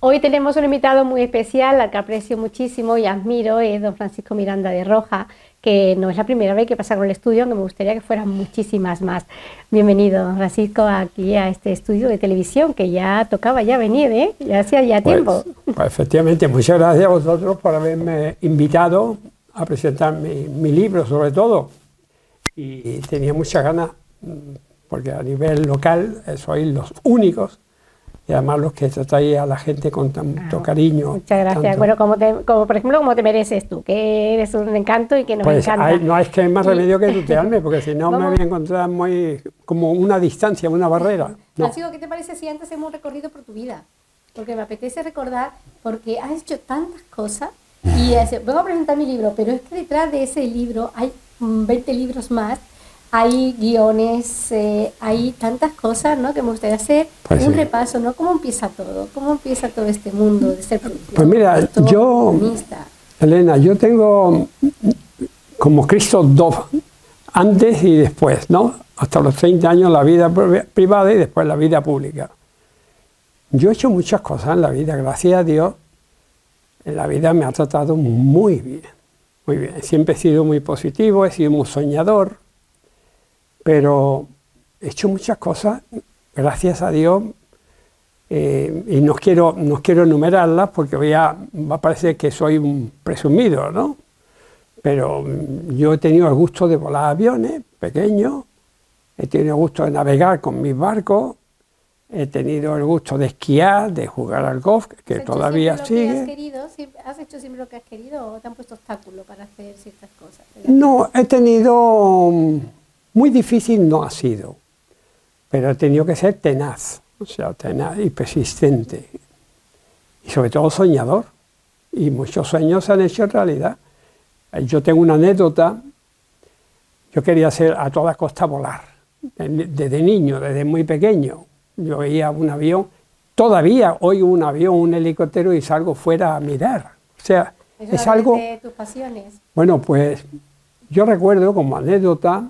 Hoy tenemos un invitado muy especial, al que aprecio muchísimo y admiro, es don Francisco Miranda de Roja, que no es la primera vez que pasa con el estudio, aunque me gustaría que fueran muchísimas más. Bienvenido, don Francisco, aquí a este estudio de televisión, que ya tocaba ya venir, ¿eh? Ya hacía ya tiempo. Pues efectivamente, muchas gracias a vosotros por haberme invitado a presentar mi libro, sobre todo. Y tenía muchas ganas, porque a nivel local sois los únicos, y además los que tratáis a la gente con tanto cariño. Muchas gracias. Tanto. Bueno, como por ejemplo, como te mereces tú, que eres un encanto y que nos encanta. No es que hay más remedio que tutearme, porque si no me voy a encontrar muy como una distancia, una barrera. No. Francisco, ¿qué te parece si antes hemos recorrido por tu vida? Porque me apetece recordar, porque has hecho tantas cosas, y vengo a presentar mi libro, pero es que detrás de ese libro hay 20 libros más. Hay guiones, hay tantas cosas, ¿no?, que me gustaría hacer un repaso, ¿no? ¿Cómo empieza todo? ¿Cómo empieza todo este mundo de ser productor? Pues mira, Elena, yo tengo como Cristo dos, antes y después, ¿no? Hasta los 30 años la vida privada y después la vida pública. Yo he hecho muchas cosas en la vida, gracias a Dios. En la vida me ha tratado muy bien, muy bien. Siempre he sido muy positivo, he sido muy soñador. Pero he hecho muchas cosas, gracias a Dios, y no quiero enumerarlas porque va a parecer que soy un presumido, ¿no? Pero yo he tenido el gusto de volar aviones pequeños, he tenido el gusto de navegar con mis barcos, he tenido el gusto de esquiar, de jugar al golf, que todavía sigue. ¿Has hecho siempre lo que has querido o te han puesto obstáculos para hacer ciertas cosas? No, he tenido... Muy difícil no ha sido, pero he tenido que ser tenaz, o sea, tenaz y persistente, y sobre todo soñador, y muchos sueños se han hecho realidad. Yo tengo una anécdota, yo quería a toda costa volar, desde niño, desde muy pequeño. Yo veía un avión, todavía oigo un avión, un helicóptero y salgo fuera a mirar. O sea, es algo... de tus pasiones. Bueno, pues yo recuerdo como anécdota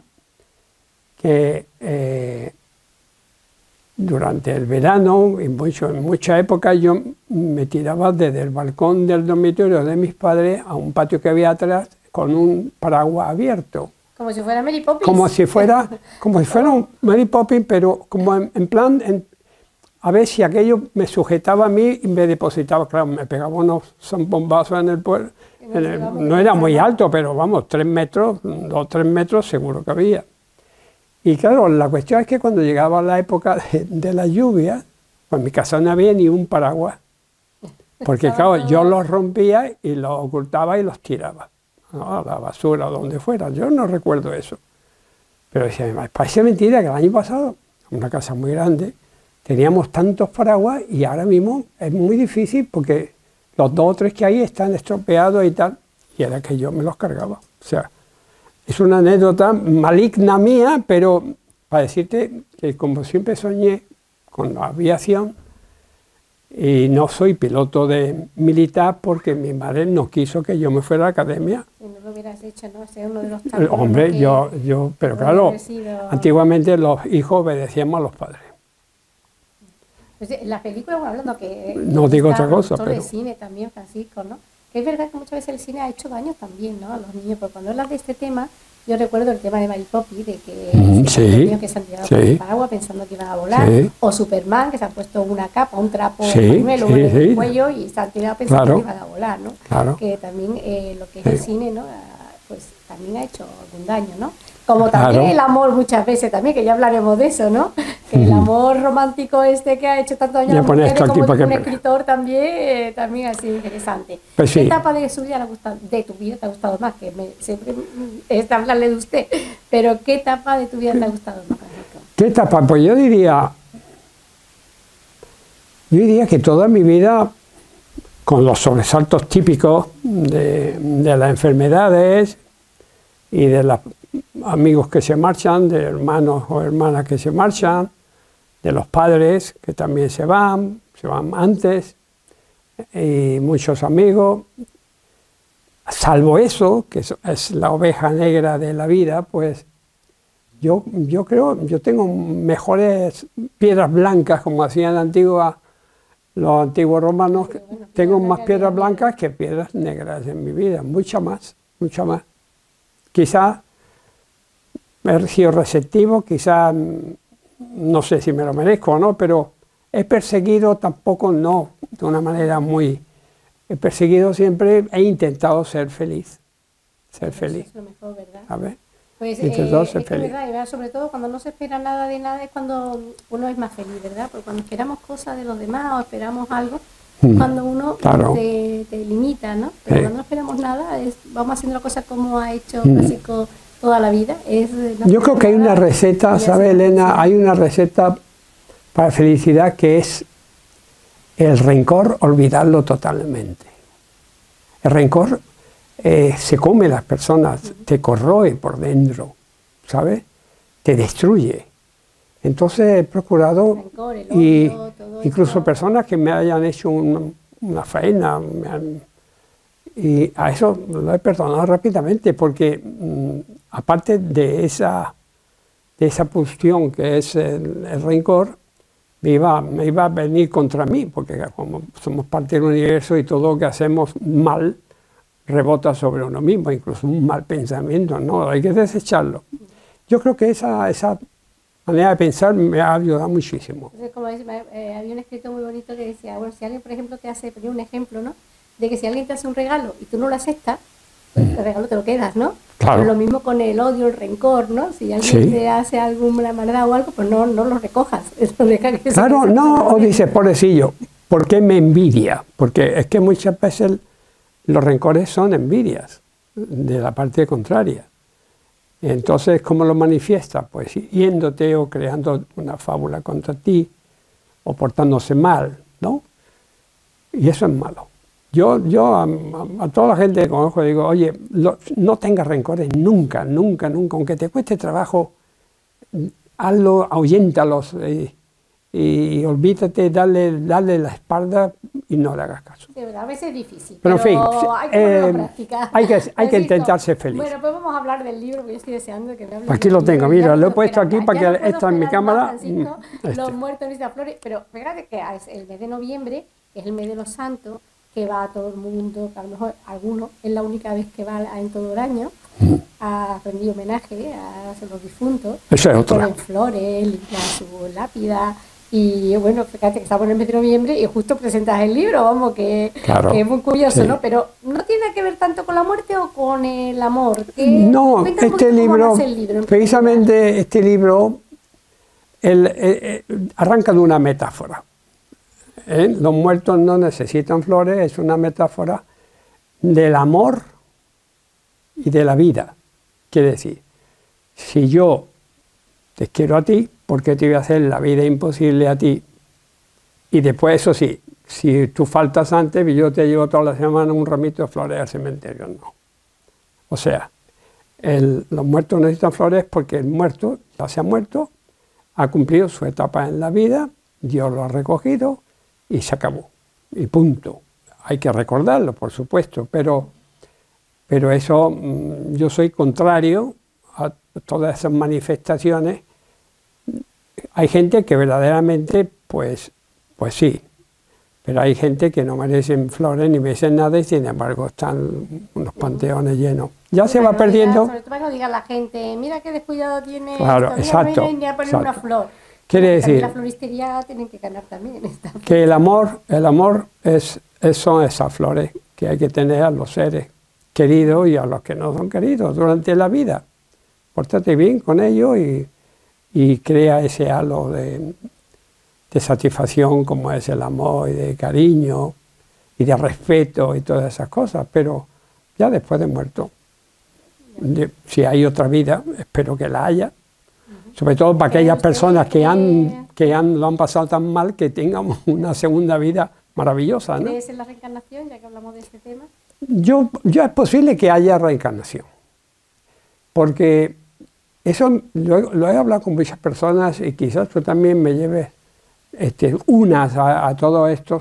que durante el verano, en muchas épocas, yo me tiraba desde el balcón del dormitorio de mis padres a un patio que había atrás con un paraguas abierto. Como si fuera Mary Poppins. Como si fuera un Mary Poppins, pero como en plan, a ver si aquello me sujetaba a mí y me depositaba. Claro, me pegaba unos bombazos en el pueblo. No era muy alto, pero vamos, 3 metros, 2 o 3 metros seguro que había. Y claro, la cuestión es que cuando llegaba la época de la lluvia, pues en mi casa no había ni un paraguas. Porque claro, yo los rompía y los ocultaba y los tiraba, ¿no?, a la basura o donde fuera. Yo no recuerdo eso. Pero decía, parece mentira que el año pasado, una casa muy grande, teníamos tantos paraguas y ahora mismo es muy difícil porque los 2 o 3 que hay están estropeados y tal. Y era que yo me los cargaba. O sea, es una anécdota maligna mía, pero para decirte que como siempre soñé con la aviación, y no soy piloto militar porque mi madre no quiso que yo me fuera a la academia. Si no lo hubieras hecho, ¿no? Ese es uno de los tantos. Hombre, pero claro, antiguamente los hijos obedecíamos a los padres. Pues en las películas, hablando que... No digo otra cosa, pero... de cine también, Francisco, ¿no? Es verdad que muchas veces el cine ha hecho daño también, ¿no?, a los niños, porque cuando hablas de este tema, yo recuerdo el tema de Mary Poppins, de que los niños que se han tirado por el paraguas pensando que iban a volar, o Superman, que se han puesto una capa, un trapo, un pañuelo en el cuello y se han tirado pensando que iban a volar, ¿no? Claro. Que también lo que es el cine, ¿no?, pues también ha hecho algún daño, ¿no? Como también el amor muchas veces también, que ya hablaremos de eso, ¿no? Que el amor romántico que ha hecho tanto daño a las mujeres, como un escritor también ha sido interesante. Pues ¿Qué etapa de tu vida te ha gustado más? Que siempre es hablarle de usted, pero ¿qué etapa de tu vida te ha gustado más? ¿Qué etapa? Pues yo diría que toda mi vida, con los sobresaltos típicos de las enfermedades y de los amigos que se marchan, de hermanos o hermanas que se marchan, de los padres que también se van antes, y muchos amigos. Salvo eso, que es la oveja negra de la vida, pues yo creo, yo tengo mejores piedras blancas, como hacían en la antigua los antiguos romanos, bueno, tengo piedras más blancas piedras que blancas que piedras negras en mi vida, mucha más, mucha más. Quizá he sido receptivo, quizá no sé si me lo merezco o no, pero he perseguido tampoco, no, de una manera muy... He perseguido siempre, he intentado ser feliz, ser feliz. Eso es lo mejor, ¿verdad? A ver, Pues intentado es ser que feliz. es verdad, y ¿verdad? Sobre todo cuando no se espera nada de nada es cuando uno es más feliz, ¿verdad? Porque cuando esperamos cosas de los demás o esperamos algo, cuando uno claro. te limita, ¿no? Pero cuando no esperamos nada, vamos haciendo las cosas como ha hecho Francisco toda la vida. Yo creo que hay una receta, ¿sabe, Elena? Hay una receta para felicidad que es el rencor, olvidarlo totalmente. El rencor se come a las personas, te corroe por dentro, ¿sabes? Te destruye. Entonces he procurado, rencor, el y odio, todo incluso esto. personas que me hayan hecho una faena, y a eso lo he perdonado rápidamente, porque aparte de esa pulsión que es el rencor, me iba a venir contra mí, porque como somos parte del universo y todo lo que hacemos mal rebota sobre uno mismo, incluso un mal pensamiento, no, hay que desecharlo. Yo creo que esa manera de pensar me ha ayudado muchísimo. Entonces, como dice, había un escrito muy bonito que decía, bueno, si alguien, por ejemplo, te hace, ponía un ejemplo, ¿no? De que si alguien te hace un regalo y tú no lo aceptas, pues el regalo te lo quedas, ¿no? Claro. Pero lo mismo con el odio, el rencor, ¿no? Si alguien te hace alguna maldad o algo, pues no lo recojas. Eso deja que claro, no, o dices, pobrecillo, ¿por qué me envidia? Porque es que muchas veces los rencores son envidias de la parte contraria. Entonces, ¿cómo lo manifiesta? Pues yéndote o creando una fábula contra ti, o portándose mal, ¿no? Y eso es malo. Yo a toda la gente que conozco digo, oye, no tengas rencores nunca, nunca, nunca, aunque te cueste trabajo, hazlo, ahuyéntalos y olvídate, dale la espalda y no le hagas caso. De verdad, a veces es difícil, pero en fin, hay que ponerlo en práctica. Hay que intentar ser feliz. Bueno, pues vamos a hablar del libro, porque yo estoy deseando que me hables. Aquí lo tengo, mira, lo he puesto aquí para que no esta en mi cámara. Los muertos en flores, pero fíjate que es el mes de noviembre, que es el mes de los santos, que va a todo el mundo, que a lo mejor algunos es la única vez que va en todo el año a rendir homenaje a los difuntos. Eso es otra. Ponen flores, limpian su lápida. Y bueno, fíjate que estamos en el mes de noviembre y justo presentas el libro, vamos, que es muy curioso, sí. ¿No? Pero ¿no tiene que ver tanto con la muerte o con el amor? No, este libro, precisamente este libro, arranca de una metáfora. Los muertos no necesitan flores, es una metáfora del amor y de la vida. Quiere decir, si yo te quiero a ti, ¿por qué te voy a hacer la vida imposible a ti? Y después, eso sí, si tú faltas antes, yo te llevo toda la semana un ramito de flores al cementerio, no. O sea, los muertos necesitan flores porque el muerto ya se ha muerto, ha cumplido su etapa en la vida, Dios lo ha recogido y se acabó. Y punto. Hay que recordarlo, por supuesto, pero eso, yo soy contrario a todas esas manifestaciones. Hay gente que verdaderamente, pues sí, pero hay gente que no merecen flores ni merecen nada y sin embargo están unos panteones llenos. Ya se va perdiendo. Sobre todo para que no diga la gente, mira qué descuidado tiene, claro, exacto, no viene a poner una flor. Quiere decir, la floristería tienen que ganar también. Que el amor son esas flores que hay que tener a los seres queridos y a los que no son queridos durante la vida. Pórtate bien con ellos y crea ese halo de satisfacción como es el amor y de cariño y de respeto y todas esas cosas, pero ya después de muerto, si hay otra vida, espero que la haya, sobre todo para aquellas personas que lo han pasado tan mal que tengan una segunda vida maravillosa, ¿no? ¿Crees en la reencarnación, ya que hablamos de este tema? Yo es posible que haya reencarnación, porque eso lo he hablado con muchas personas y quizás tú también me lleves unas a todo esto.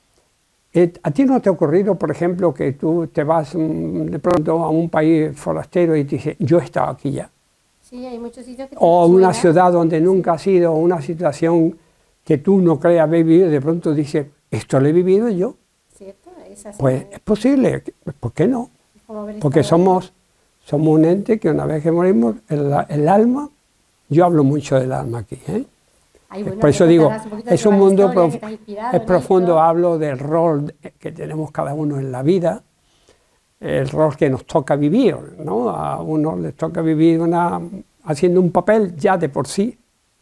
¿A ti no te ha ocurrido, por ejemplo, que tú te vas de pronto a un país forastero y te dices, yo he estado aquí ya? Sí, hay muchos sitios que o una ciudad donde nunca has ido, o una situación que tú no creas haber vivido, de pronto dices, esto lo he vivido yo. ¿Cierto? Es así. Pues es posible, ¿por qué no? Porque somos un ente que una vez que morimos, el alma, yo hablo mucho del alma aquí, ¿eh? Ay, bueno, por eso digo, es un mundo es profundo, hablo del rol que tenemos cada uno en la vida, el rol que nos toca vivir, ¿no? A uno les toca vivir haciendo un papel ya de por sí.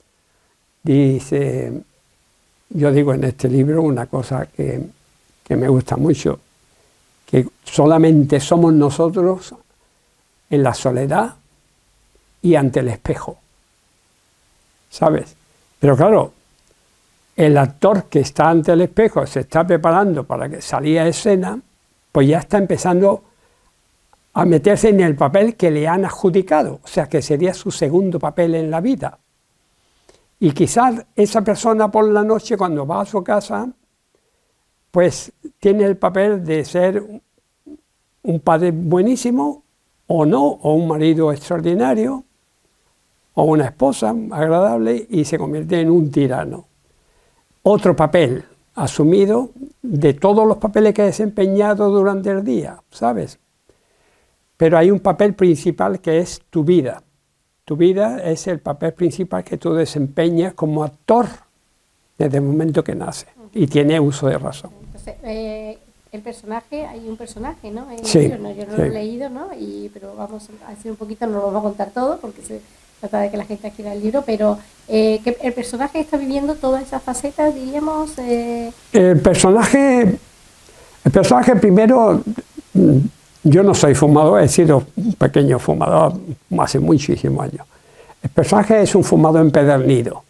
Dice, yo digo en este libro una cosa que me gusta mucho, que solamente somos nosotros en la soledad y ante el espejo, ¿sabes? Pero claro, el actor que está ante el espejo se está preparando para que salga a escena, pues ya está empezando a meterse en el papel que le han adjudicado, o sea que sería su segundo papel en la vida. Y quizás esa persona por la noche cuando va a su casa, pues tiene el papel de ser un padre buenísimo o no, o un marido extraordinario, o una esposa agradable y se convierte en un tirano. Otro papel asumido de todos los papeles que ha desempeñado durante el día, ¿sabes? Pero hay un papel principal que es tu vida. Tu vida es el papel principal que tú desempeñas como actor desde el momento que naces y tiene uso de razón. Entonces, el personaje, hay un personaje, ¿no? Sí, yo no lo he leído, ¿no? Pero vamos a hacer un poquito, no lo vamos a contar todo porque se trata de que la gente adquiera el libro, pero que el personaje está viviendo todas esas facetas, diríamos. El personaje primero, yo no soy fumador, he sido un pequeño fumador hace muchísimos años. El personaje es un fumador empedernido.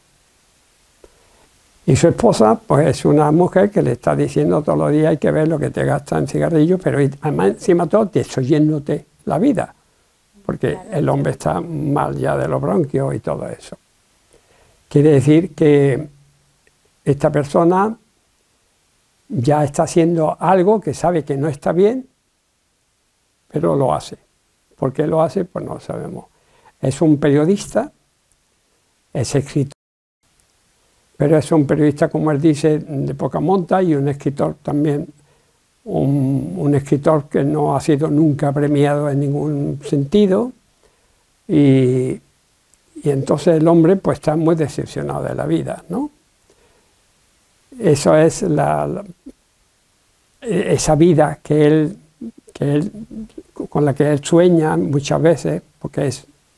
Y su esposa, pues es una mujer que le está diciendo todos los días hay que ver lo que te gasta en cigarrillos, pero además encima de todo destruyéndote la vida, porque el hombre está mal ya de los bronquios y todo eso. Quiere decir que esta persona ya está haciendo algo que sabe que no está bien, pero lo hace. ¿Por qué lo hace? Pues no lo sabemos. Es un periodista, es escritor, pero es un periodista, como él dice, de poca monta y un escritor también, un escritor que no ha sido nunca premiado en ningún sentido y entonces el hombre pues está muy decepcionado de la vida, ¿no? Eso es esa vida con la que él sueña muchas veces, porque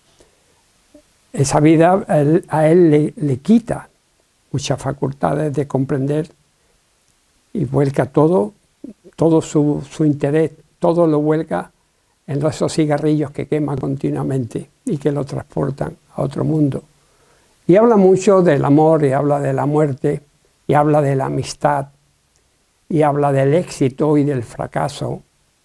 esa vida a él le quita muchas facultades de comprender y vuelca todo su interés, todo lo vuelca en esos cigarrillos que quema continuamente y que lo transportan a otro mundo. Y habla mucho del amor, y habla de la muerte, y habla de la amistad, y habla del éxito y del fracaso.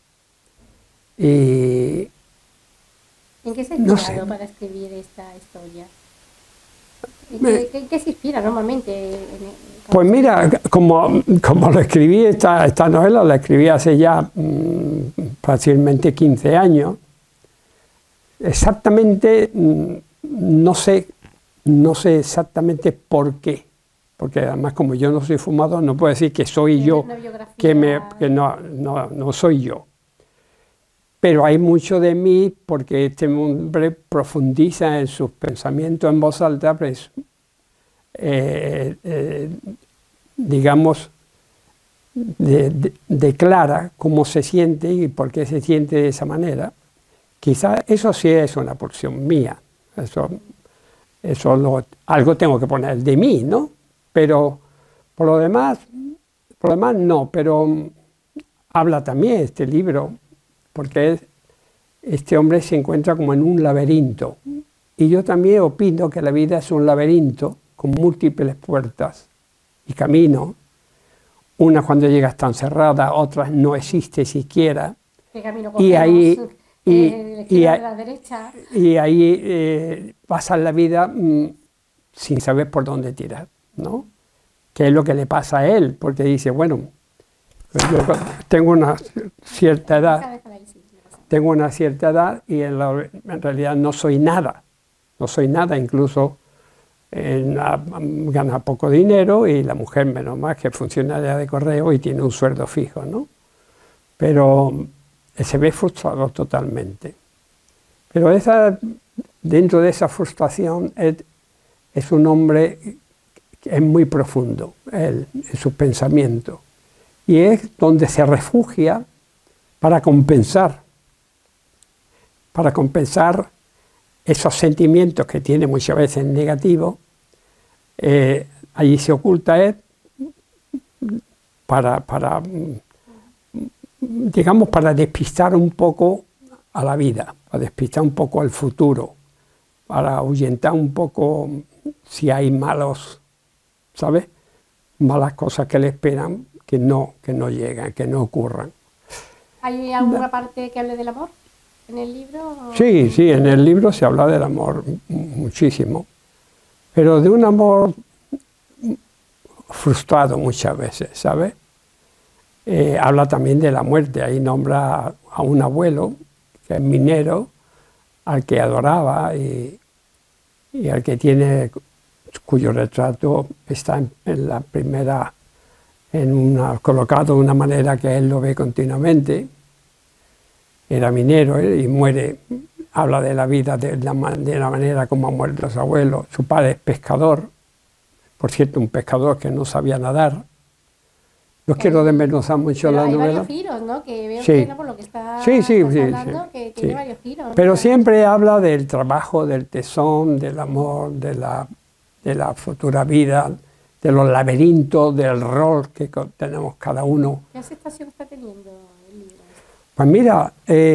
Y ¿en qué se ha inspirado para escribir esta historia? ¿Qué se inspira normalmente? Pues mira, como lo escribí, esta novela la escribí hace ya fácilmente 15 años, exactamente no sé exactamente por qué, porque además como yo no soy fumador no puedo decir que soy yo, que no soy yo. Pero hay mucho de mí porque este hombre profundiza en sus pensamientos en voz alta, pues, digamos, declara cómo se siente y por qué se siente de esa manera. Quizás eso sí es una porción mía, algo tengo que poner de mí, ¿no? Pero por lo demás no, pero habla también este libro, porque este hombre se encuentra como en un laberinto. Y yo también opino que la vida es un laberinto con múltiples puertas y caminos. Unas cuando llegas están cerradas, otras no existe siquiera. ¿Qué camino cogemos? La derecha. Y ahí pasas la vida sin saber por dónde tirar, ¿no? Que es lo que le pasa a él, porque dice, bueno, yo tengo una cierta edad. Tengo una cierta edad y en realidad no soy nada, incluso gana poco dinero y la mujer menos mal que es funcionaria de correo y tiene un sueldo fijo, ¿no? Pero se ve frustrado totalmente. Pero dentro de esa frustración es un hombre que es muy profundo, él, en sus pensamientos, y es donde se refugia para compensar esos sentimientos que tiene muchas veces negativos. Allí se oculta él digamos, para despistar un poco a la vida, para despistar un poco al futuro, para ahuyentar un poco si hay malos, ¿sabes? Malas cosas que le esperan, que no llegan, que no ocurran. ¿Hay alguna parte que hable del amor en el libro? Sí, en el libro se habla del amor muchísimo, pero de un amor frustrado muchas veces, ¿sabes? Habla también de la muerte, ahí nombra a un abuelo, que es minero, al que adoraba y al que tiene, cuyo retrato está en la primera, colocado de una manera que él lo ve continuamente. Era minero y muere, habla de la vida de la manera como han muerto los abuelos. Su padre es pescador, por cierto, un pescador que no sabía nadar. No quiero desmenuzar mucho la novela. Hay varios giros, ¿no? Que veo sí. que no, por lo que está hablando, que tiene varios giros. Pero ¿no? Siempre habla del trabajo, del tesón, del amor, de la futura vida, de los laberintos, del rol que tenemos cada uno. ¿Qué aceptación está teniendo el libro? Pues mira,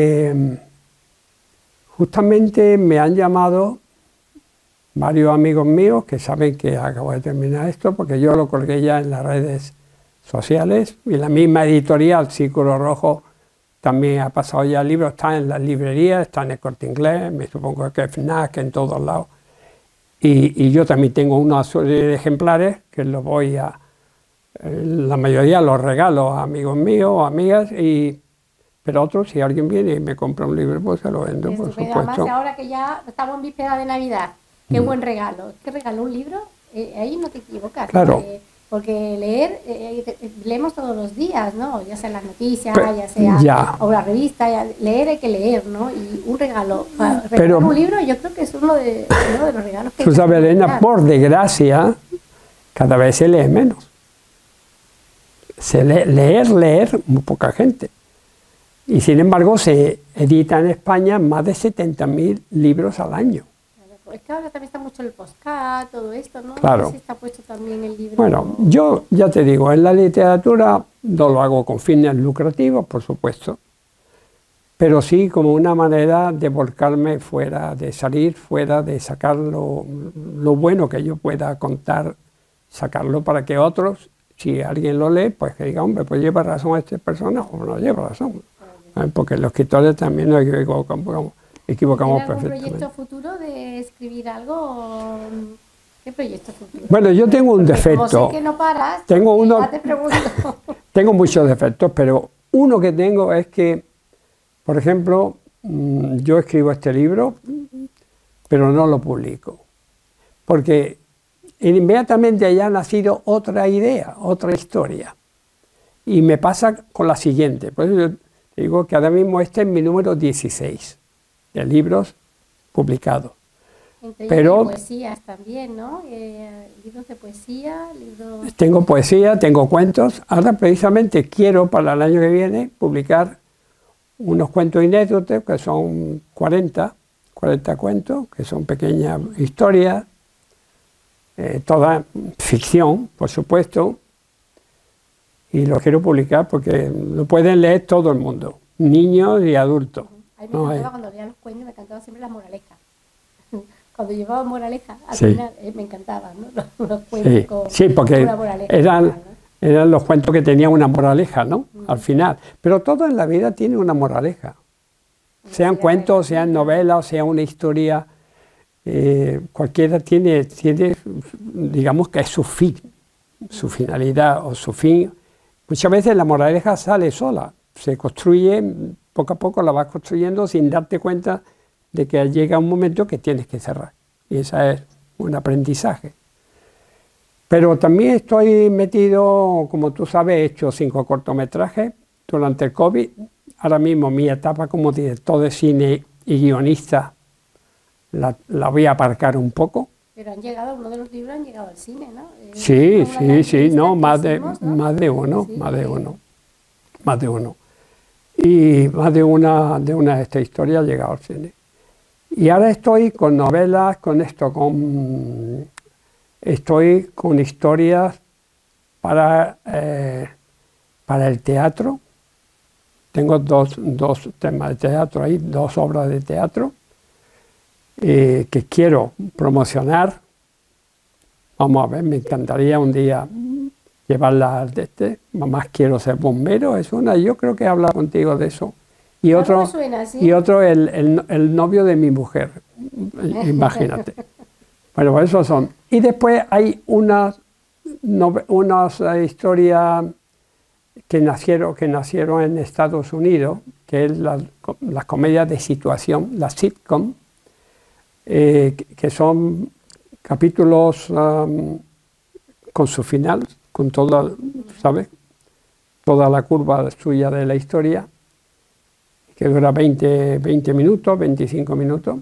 justamente me han llamado varios amigos míos que saben que acabo de terminar esto, porque yo lo colgué ya en las redes sociales, y la misma editorial, Círculo Rojo, también ha pasado ya el libro, está en las librerías, está en el Corte Inglés, me supongo que en FNAC, en todos lados. Y yo también tengo una serie de ejemplares que los voy la mayoría los regalo a amigos míos o amigas, pero otros, si alguien viene y me compra un libro, pues se lo vendo, por supuesto. Además, ahora que ya estamos en víspera de Navidad, qué buen regalo. ¿Qué regalo? ¿Un libro? Ahí no te equivocas. Claro. Porque leer, leemos todos los días, ¿no? Ya sea en las noticias, ya sea o la revista, leer hay que leer, ¿no? Y un regalo, regalar un libro, yo creo que es uno de los regalos que... Tú sabes, Elena, por desgracia, cada vez se lee menos. Leer, muy poca gente. Y sin embargo, se edita en España más de 70.000 libros al año. Es que ahora también está mucho el podcast, todo esto, ¿no? Claro. No sé si está puesto también el libro. Bueno, yo ya te digo, en la literatura no lo hago con fines lucrativos, por supuesto, pero sí como una manera de volcarme fuera, de salir fuera, de sacar lo bueno que yo pueda contar, sacarlo para que otros, si alguien lo lee, pues que diga, hombre, pues lleva razón a esta persona o no lleva razón. Porque los escritores también nos equivocamos perfectamente. ¿Tienes algún proyecto futuro de escribir algo? ¿Qué proyecto futuro? Bueno, yo tengo un defecto. Como sé que no paras, ya te pregunto. Tengo muchos defectos, pero uno que tengo es que, por ejemplo, yo escribo este libro, pero no lo publico. Porque inmediatamente haya nacido otra idea, otra historia. Y me pasa con la siguiente. Por eso yo digo que ahora mismo este es mi número 16. De libros publicados. Pero poesías también, ¿no? Libros de poesía, libros... Tengo poesía, tengo cuentos. Ahora precisamente quiero para el año que viene publicar unos cuentos inéditos, que son 40 cuentos, que son pequeñas historias, toda ficción, por supuesto, y los quiero publicar porque lo pueden leer todo el mundo, niños y adultos. A mí me encantaba cuando leía los cuentos, me encantaban siempre las moralejas. Cuando llevaba moraleja, al final me encantaban, ¿no? Los cuentos con porque una moraleja. Eran los cuentos que tenían una moraleja, ¿no? Al final. Pero todo en la vida tiene una moraleja. Sean cuentos, sean novelas, sea una historia, cualquiera tiene, digamos que es su fin, su finalidad o su fin. Muchas veces la moraleja sale sola, se construye, poco a poco la vas construyendo sin darte cuenta de que llega un momento que tienes que cerrar. Y esa es un aprendizaje. Pero también estoy metido, como tú sabes, he hecho 5 cortometrajes durante el COVID. Ahora mismo mi etapa como director de cine y guionista la voy a aparcar un poco. Pero han llegado, uno de los libros han llegado al cine, ¿no? Sí, no, más de uno, Sí, más de uno. Y más de una de estas historias ha llegado al cine. Y ahora estoy con novelas, estoy con historias para el teatro. Tengo dos temas de teatro ahí, 2 obras de teatro que quiero promocionar. Vamos a ver, me encantaría un día llevarlas Mamás quiero ser bombero, es una, yo creo que he hablado contigo de eso. Y otro, suena, ¿sí? y otro el novio de mi mujer, imagínate. Bueno, pues esos son. Y después hay unas historias que nacieron en Estados Unidos, que es las comedias de situación, las sitcom, que son capítulos con su final, con toda, ¿sabes? Toda la curva suya de la historia, que dura 20 minutos, 25 minutos.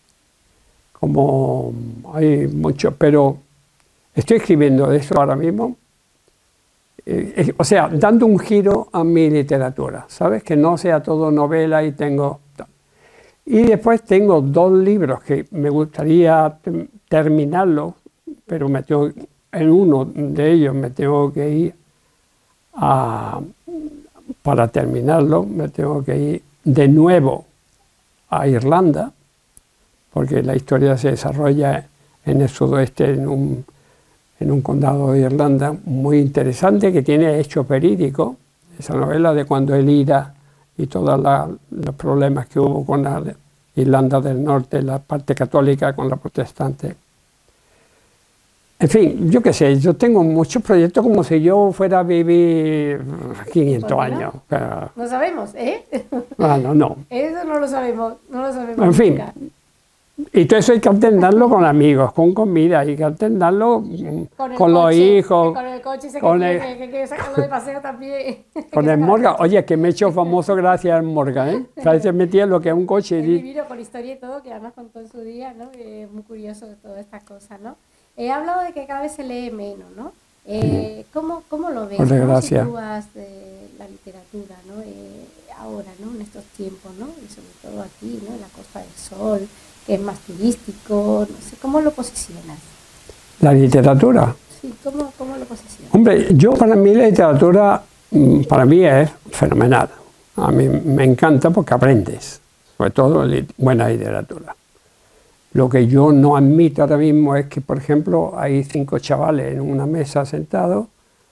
Como hay mucho, pero estoy escribiendo eso ahora mismo. O sea, dando un giro a mi literatura, ¿sabes? Que no sea todo novela y tengo... Y después tengo 2 libros que me gustaría terminarlos, pero en uno de ellos me tengo que ir para terminarlo, me tengo que ir de nuevo a Irlanda, porque la historia se desarrolla en el sudoeste, en un condado de Irlanda muy interesante, que tiene hecho verídico, esa novela de cuando el IRA y todos los problemas que hubo con la Irlanda del Norte, la parte católica con la protestante. En fin, yo qué sé, yo tengo muchos proyectos como si yo fuera a vivir 500 años. Pero, no sabemos, ¿eh? Bueno, no. Eso no lo sabemos, En fin, nunca. y todo eso hay que alternarlo con amigos, con comida, hay que alternarlo con los hijos, Con el coche, que quiere sacarlo de paseo también. con el Morgan. Oye, que me he hecho famoso gracias al Morgan, ¿eh? A veces metía lo que es un coche. Es divino, con historia y todo, que además contó en su día, ¿no? Muy curioso de todas estas cosas, ¿no? He hablado de que cada vez se lee menos, ¿no? ¿Cómo lo ves? Por desgracia. ¿Cómo sitúas la literatura, ¿no? Ahora, ¿no? En estos tiempos, ¿no? Y sobre todo aquí, ¿no? En la Costa del Sol, que es más turístico, no sé, ¿cómo lo posicionas? ¿La literatura? Sí, ¿cómo lo posicionas? Hombre, para mí la literatura, para mí es fenomenal. A mí me encanta porque aprendes, sobre todo buena literatura. Lo que yo no admito ahora mismo es que, por ejemplo, hay 5 chavales en una mesa sentados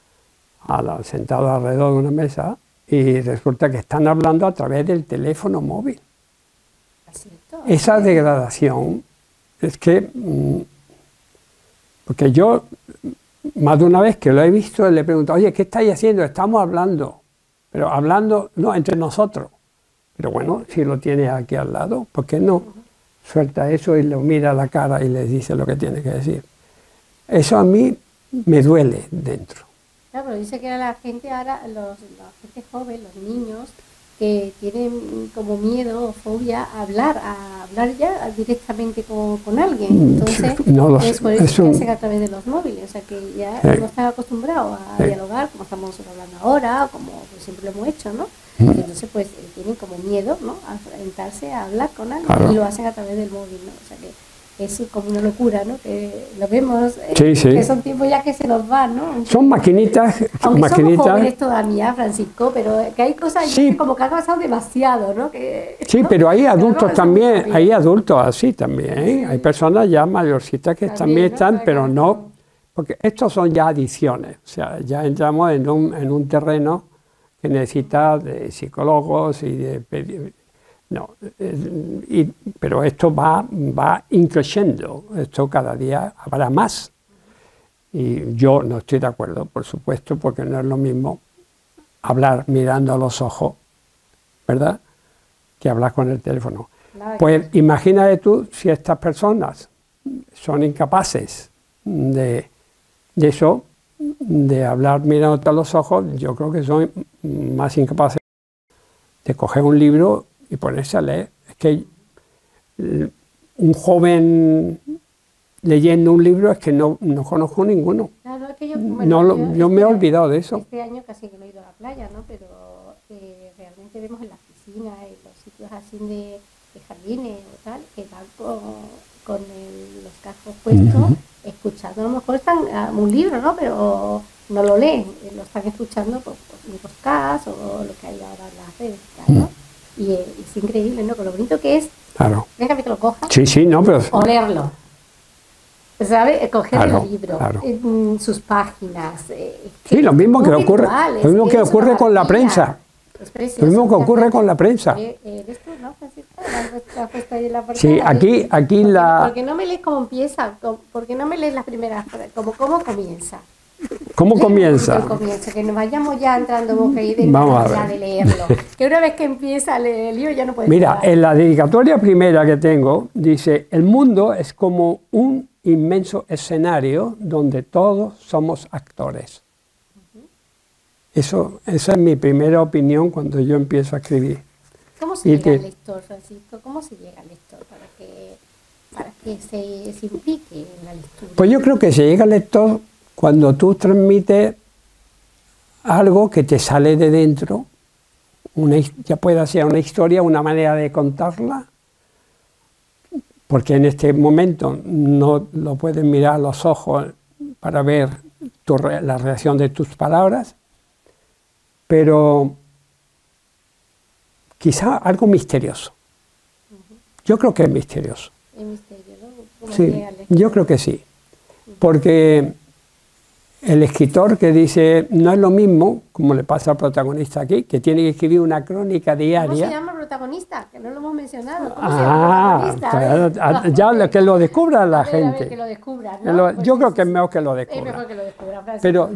alrededor de una mesa, y resulta que están hablando a través del teléfono móvil. Esa degradación es que, porque yo más de una vez que lo he visto le he preguntado, oye, ¿qué estáis haciendo? Estamos hablando, pero hablando no entre nosotros, pero bueno, si lo tienes aquí al lado, ¿por qué no suelta eso y lo mira a la cara y le dice lo que tiene que decir? Eso a mí me duele dentro. Claro, pero dice que la gente ahora, la gente joven, los niños, que tienen como miedo o fobia a hablar ya directamente con alguien. Entonces, es por eso que hacen a través de los móviles, o sea que ya no están acostumbrados a dialogar, como estamos nosotros hablando ahora, o como siempre lo hemos hecho, ¿no? Entonces, pues tienen como miedo, ¿no? A enfrentarse a hablar con alguien, claro. Y lo hacen a través del móvil, ¿no? O sea que es como una locura, ¿no? Que lo vemos, que son tiempos ya que se nos van, ¿no? Son maquinitas. Aunque somos jóvenes todavía, Francisco, pero que hay cosas como que han pasado demasiado, ¿no? Sí, pero hay adultos también, hay adultos así también, ¿eh? Sí. Hay personas ya mayorcitas que también están, pero no, porque estos son ya adicciones, o sea, ya entramos en un terreno que necesita de psicólogos y de... No, pero esto va increciendo, esto cada día habrá más. Y yo no estoy de acuerdo, por supuesto, porque no es lo mismo hablar mirando a los ojos, ¿verdad?, que hablar con el teléfono. Pues imagínate tú si estas personas son incapaces de eso, de hablar mirándote a los ojos. Yo creo que son más incapaces de coger un libro y ponerse a leer. Es que un joven leyendo un libro es que no conozco ninguno. Claro, es que yo me he olvidado de eso. Este año casi que no he ido a la playa, ¿no? Pero realmente vemos en las piscinas, en los sitios así de jardines o tal, que van con los cascos puestos, escuchando. A lo mejor están un libro, ¿no? Pero no lo leen, lo están escuchando por un podcast o lo que hay ahora en las redes, ¿no? Y es increíble, ¿no? Con lo bonito que es. Claro. Déjame que lo coja. Sí, no, pero... O leerlo. ¿Sabe? Coger el libro, claro. Sus páginas. Sí, lo mismo que ocurre con la prensa. Lo mismo que ocurre con la prensa. ¿Eres tú, no, Francisco? La puesto ahí en la portada. Sí, aquí la... ¿Por qué no me lees cómo empieza? ¿Por qué no me lees las primeras frases? ¿Cómo comienza? ¿Cómo comienza? Que nos vayamos ya entrando de leerlo. Que una vez que empieza a leer el libro ya no puedes. Mira, parar. en la dedicatoria primera que tengo, dice: el mundo es como un inmenso escenario donde todos somos actores. Esa es mi primera opinión cuando yo empiezo a escribir. ¿Cómo se llega al lector, Francisco? ¿Cómo se llega al lector para que se implique en la lectura? Pues yo creo que se llega al lector cuando tú transmites algo que te sale de dentro, ya pueda ser una historia, una manera de contarla, porque en este momento no lo puedes mirar a los ojos para ver la reacción de tus palabras, pero quizá algo misterioso. Yo creo que es misterioso. Es misterioso, ¿no? Sí, yo creo que sí, porque el escritor que dice, no es lo mismo, como le pasa al protagonista aquí, que tiene que escribir una crónica diaria. ¿Cómo se llama el protagonista? Que no lo hemos mencionado. ¿Cómo se llama el protagonista? Ya que lo descubra la gente. A ver, que lo descubra, ¿no? Yo creo que es mejor que lo descubra. Es mejor que lo descubra, Francisco. Pero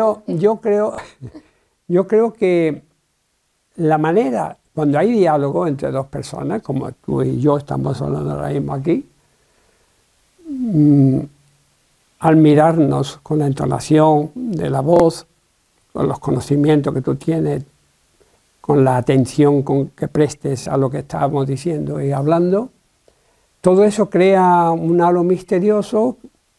yo creo que la manera, cuando hay diálogo entre dos personas, como tú y yo estamos hablando ahora mismo aquí, al mirarnos con la entonación de la voz, con los conocimientos que tú tienes, con la atención que prestes a lo que estábamos diciendo y hablando, todo eso crea un halo misterioso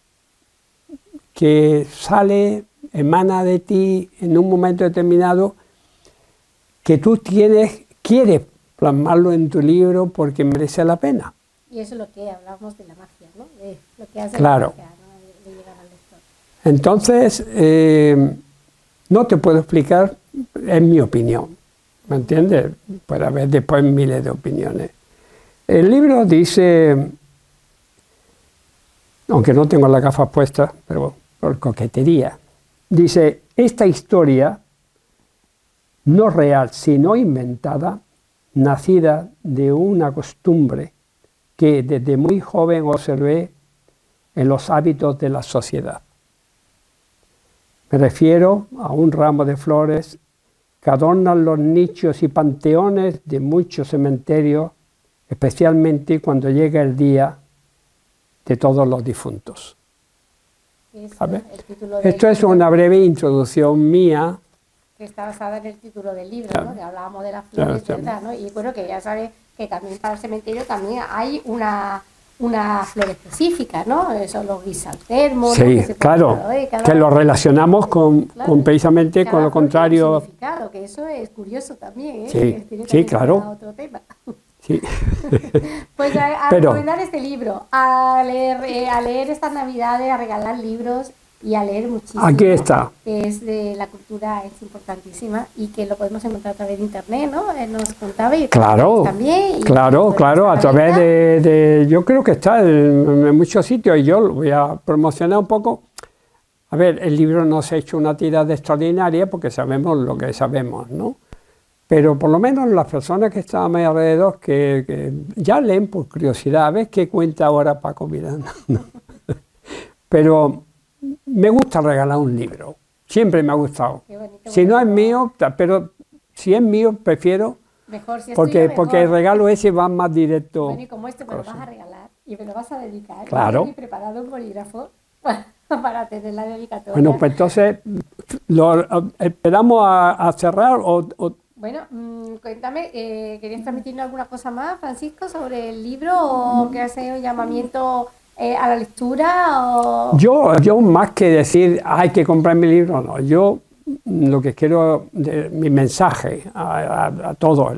que emana de ti en un momento determinado, que tú quieres plasmarlo en tu libro porque merece la pena. Y eso es lo que hablamos de la magia, ¿no? De lo que hace claro. La magia, ¿no? De llegar al lector. Entonces, no te puedo explicar, es mi opinión, ¿me entiendes? Puede haber después miles de opiniones. El libro dice, aunque no tengo las gafas puestas, pero por coquetería, dice: esta historia, no real, sino inventada, nacida de una costumbre que desde muy joven observé en los hábitos de la sociedad. Me refiero a un ramo de flores que adornan los nichos y panteones de muchos cementerios, especialmente cuando llega el día de todos los difuntos. Esto es una breve introducción mía. Que está basada en el título del libro, claro. ¿No? Que hablábamos de las flores, ¿verdad? ¿No? Y bueno, que ya sabes que también para el cementerio también hay una flor específica, ¿no? Son los guisantermos. Sí, ¿no? claro, que lo relacionamos con precisamente con lo contrario. Significado, que eso es curioso también, ¿eh? Sí, claro. Otro tema. Sí. Pues a recomendar este libro, a leer estas navidades, a regalar libros y a leer muchísimo. Aquí está. Que es de la cultura, es importantísima y que lo podemos encontrar a través de internet, ¿no? Nos contaba y claro, también. Claro, a través de yo creo que está en muchos sitios y yo lo voy a promocionar un poco. A ver, el libro no se ha hecho una tirada extraordinaria porque sabemos lo que sabemos, ¿no? Pero por lo menos las personas que están a mi alrededor que ya leen por curiosidad, a ver qué cuenta ahora Paco Miranda. Pero me gusta regalar un libro, siempre me ha gustado. Si no es mío, pero si es mío, prefiero, mejor, si es porque tuyo, mejor. El regalo ese va más directo. Bueno, y como este me lo vas a regalar, y me lo vas a dedicar. Claro. Y he preparado un bolígrafo para tener la dedicatoria. Bueno, pues entonces, ¿esperamos a cerrar o...? Bueno, cuéntame, ¿querías transmitirnos alguna cosa más, Francisco, sobre el libro o que hace un llamamiento a la lectura? O... Yo más que decir hay que comprar mi libro, no. Yo lo que quiero, mi mensaje a todos,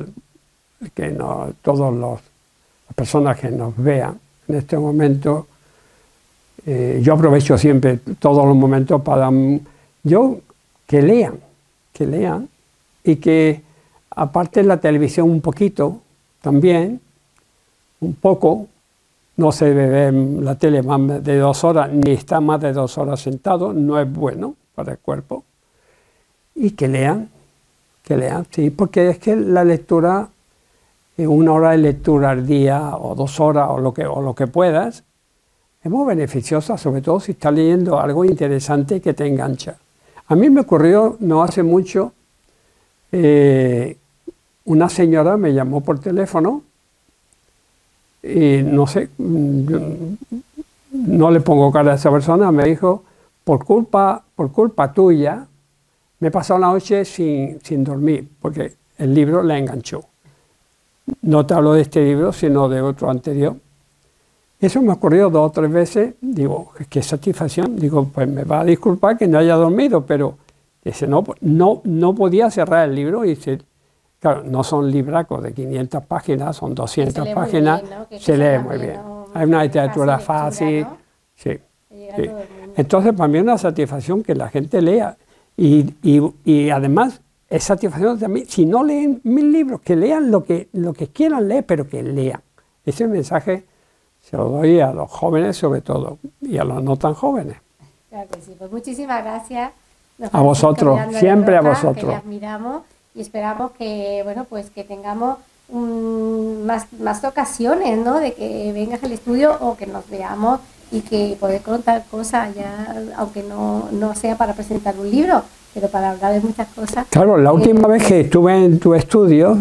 las personas que nos vean en este momento, yo aprovecho siempre todos los momentos para que lean y que aparte la televisión un poquito también, un poco, no se debe ver la tele más de 2 horas, ni está más de 2 horas sentado, no es bueno para el cuerpo. Y que lean, sí, porque es que la lectura, 1 hora de lectura al día, o 2 horas, o lo que puedas, es muy beneficiosa, sobre todo si estás leyendo algo interesante que te engancha. A mí me ocurrió no hace mucho, una señora me llamó por teléfono y no sé, no le pongo cara a esa persona, me dijo, por culpa tuya, me he pasado la noche sin dormir, porque el libro la enganchó. No te hablo de este libro, sino de otro anterior. Eso me ocurrió 2 o 3 veces, digo, qué satisfacción, digo, pues me va a disculpar que no haya dormido, pero dice, no podía cerrar el libro y dice, claro, no son libracos de 500 páginas, son 200 páginas, bien, ¿no? Se lee muy bien. Hay una literatura fácil, ¿no? Sí. Sí. Entonces, para mí es una satisfacción que la gente lea. Y además, es satisfacción también, si no leen 1000 libros, que lean lo que quieran leer, pero que lean. Ese mensaje se lo doy a los jóvenes sobre todo, y a los no tan jóvenes. Claro que sí, pues muchísimas gracias. A vosotros, siempre a vosotros. Que les admiramos y esperamos que, bueno, pues que tengamos más ocasiones, ¿no? De que vengas al estudio o que nos veamos y que poder contar cosas ya, aunque no sea para presentar un libro, pero para hablar de muchas cosas. Claro, la última vez que estuve en tu estudio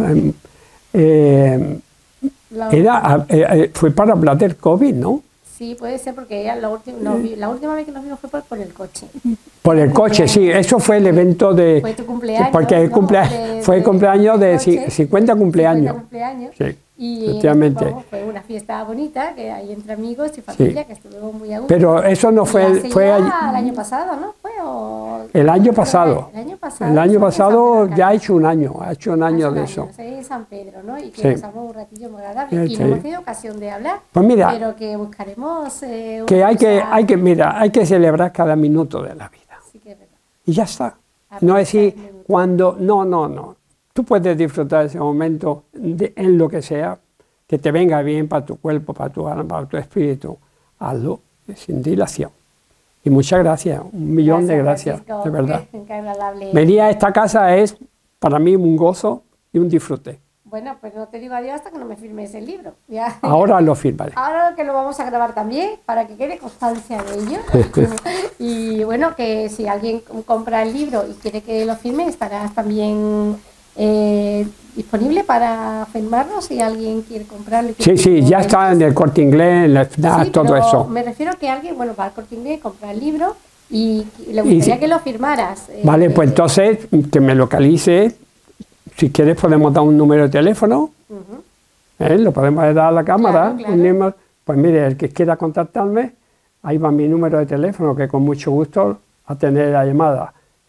fue para hablar del COVID, ¿no? Sí, puede ser porque la última vez que nos vimos fue por el coche. Por el coche, sí, eso fue el evento de... Fue tu cumpleaños. Porque fue el cumpleaños de 50 cumpleaños. 50 cumpleaños. Sí, y efectivamente. Fue una fiesta bonita, que hay entre amigos y familia, sí, que estuvo muy a gusto. Pero eso no fue... el año pasado, ¿no? El año pasado. El año pasado ya ha hecho un año, de eso. En San Pedro, ¿no? Y que pasamos un ratillo muy agradable. Y no hemos tenido ocasión de hablar, pues mira, pero que buscaremos... que hay que celebrar cada minuto de la vida. Sí que es verdad. Y ya está. No decir cuando... No. Tú puedes disfrutar de ese momento en lo que sea, que te venga bien para tu cuerpo, para tu alma, para tu espíritu. Hazlo sin dilación. Y muchas gracias, 1.000.000 de gracias, Francisco, de verdad. Qué agradable. Venir a esta casa es para mí un gozo y un disfrute. Bueno, pues no te digo adiós hasta que no me firmes el libro. ¿Ya? Ahora lo firmaré. Ahora que lo vamos a grabar también, para que quede constancia de ello. Y bueno, que si alguien compra el libro y quiere que lo firme, estarás también disponible para firmarlo si alguien quiere comprarlo. Sí, ya está en el Corte Inglés, en la FNAC, todo eso. Me refiero a que alguien, va al Corte Inglés, compra el libro y le gustaría que lo firmaras. Vale, pues entonces que me localice. Si quieres podemos dar un número de teléfono, lo podemos dar a la cámara. Claro. Pues mire, el que quiera contactarme, ahí va mi número de teléfono, que con mucho gusto atender la llamada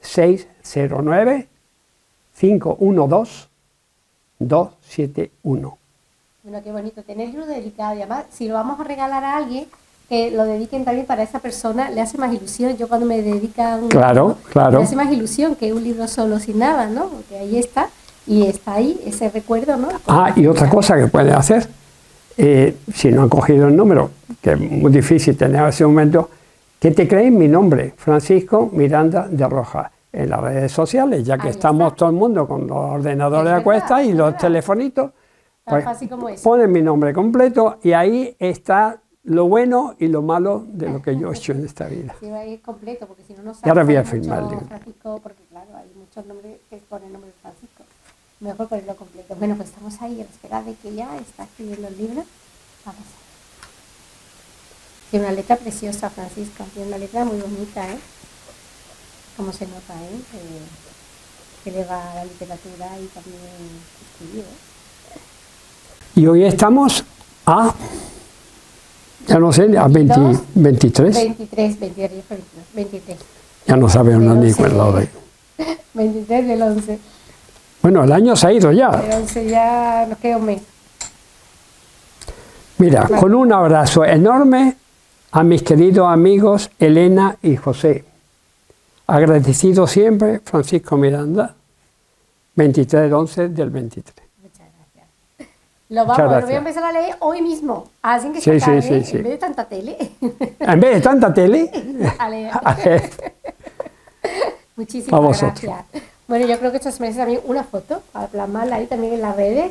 609-512-271. Bueno, qué bonito tener el libro dedicado y además si lo vamos a regalar a alguien, que lo dediquen también para esa persona, le hace más ilusión. Yo cuando me dedica un libro, le hace más ilusión que un libro solo sin nada, ¿no? Porque ahí está. Y está ahí ese recuerdo, ¿no? Y otra cosa que pueden hacer, si no han cogido el número, que es muy difícil tener en ese momento, que te creen mi nombre, Francisco Miranda de Rojas, en las redes sociales, ya que estamos todo el mundo con los ordenadores a cuestas y los telefonitos, pues ponen mi nombre completo y ahí está lo bueno y lo malo de lo que yo he hecho en esta vida. Sí, ahí es completo, porque si no sabes. Y ahora voy a firmar el libro. Francisco, porque claro, hay muchos nombres que ponen nombre de Francisco. Mejor ponerlo completo. Bueno, pues estamos ahí a la espera de que ya está escribiendo el libro. Vamos a ver. Tiene una letra preciosa, Francisca, tiene una letra muy bonita, ¿eh? Como se nota, ¿eh? Que le va a la literatura y también escribir, ¿eh? Y hoy estamos a, ya no sé, a 23. 23. Ya no sabemos ni cuándo de 23 del 11. Bueno, el año se ha ido ya. El 11 ya nos queda un mes. Mira, con un abrazo enorme a mis queridos amigos Elena y José. Agradecido siempre, Francisco Miranda, 23 del 11 del 23. Muchas gracias. Lo voy a empezar a leer hoy mismo. Así que sí. en vez de tanta tele. En vez de tanta tele. A leer. Muchísimas gracias. Bueno, yo creo que esto se merece también una foto para plasmarla ahí también en las redes.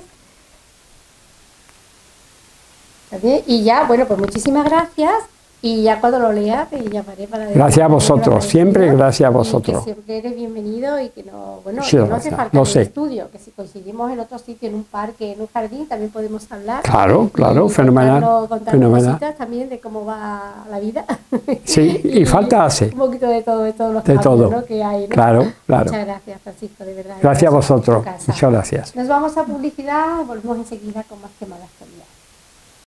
¿También? Y ya, bueno, pues muchísimas gracias. Y ya cuando lo lea te llamaré para decir. Gracias a vosotros, siempre gracias a vosotros. Que siempre eres bienvenido y que no, bueno, sí, que no hace falta en el estudio, que si coincidimos en otro sitio, en un parque, en un jardín, también podemos hablar. Claro, fenomenal. Contarnos cositas también de cómo va la vida. Sí, y falta hace. Un poquito de todos los cambios, ¿no? Que hay, ¿no? Claro. Muchas gracias, Francisco, de verdad. Gracias a vosotros, muchas gracias. Nos vamos a publicidad, volvemos enseguida con más temas de actualidad.